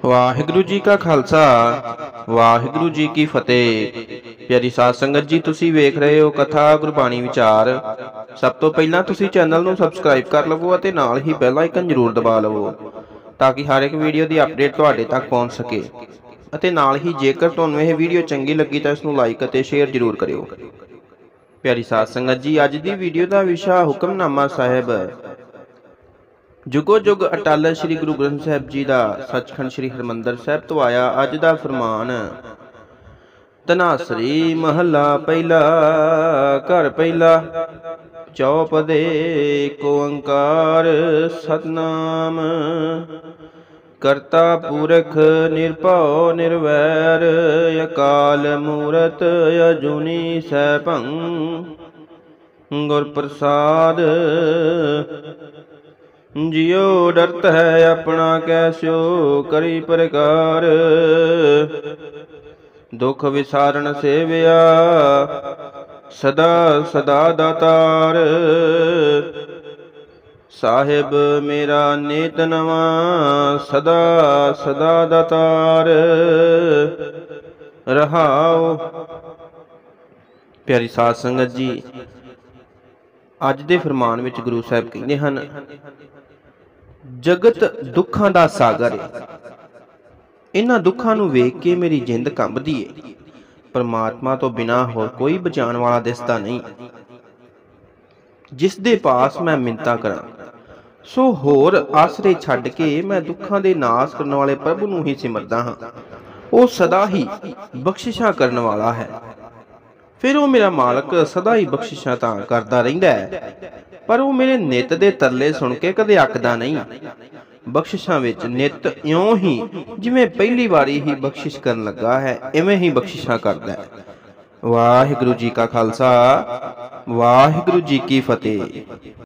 वाहिगुरु जी का खालसा वाहिगुरु जी की फतेह। प्यारी साध संगत जी, तुसी वेख रहे हो कथा गुरबाणी विचार। सब तो पहला तुसी चैनल नूं सबसक्राइब कर लवो अते नाल ही बैल आइकन जरूर दबा लवो ताकि हर एक वीडियो की अपडेट तुहाडे तक पहुंच सके। अते नाल ही जेकर तुहानूं यह वीडियो चंगी लगी तो इसनूं लाइक अते शेयर जरूर करियो। प्यारी साध संगत जी, अज दी वीडियो का विषय हुक्मनामा साहिब जुगो जुग अटल श्री गुरु ग्रंथ साहिब जी का सचखंड श्री हरमंदर साहिब तो आया अज का फरमान। धनासरी महला पहला घर पहला चौपदे को ओंकार सतनाम करता पुरख निरभउ निर्वैर अकाल मूरत अजूनी सैभं गुर प्रसाद जियो डरत है अपना कैस्यो करी प्रकार दुख विसारण सेविया सदा सदा दातार साहिब मेरा नेत नवा सदा सदा दातार रहाओ। प्यारी साध संगत जी, अज दे फरमान विच गुरु साहब कहते हैं, जगत दुखां दा सागर है। इन्हां दुखां नूं वेख के मेरी जिंद कंबदी है। परमात्मा तो बिना होर कोई बचाण वाला दिसदा नहीं, जिस दे पास मैं मिन्नतां करां। सो होर आसरे छड्ड के मैं दुखां दे नाश करन वाले प्रभु नूं ही सिमरदा हां। वो सदा ही बख्शिशां करन वाला है। फिर वो मेरा मालक सदा ही बख्शिशां तां करदा रहिंदा है, पर वो मेरे नित दे तरले सुन के कदे अकदा नहीं। बख्शिशां विच नित इउं ही जिवें पहली वारी ही बख्शिश करन लगा है, इवें ही बख्शिशां करदा है। वाहिगुरु जी का खालसा वाहिगुरु जी की फतेह।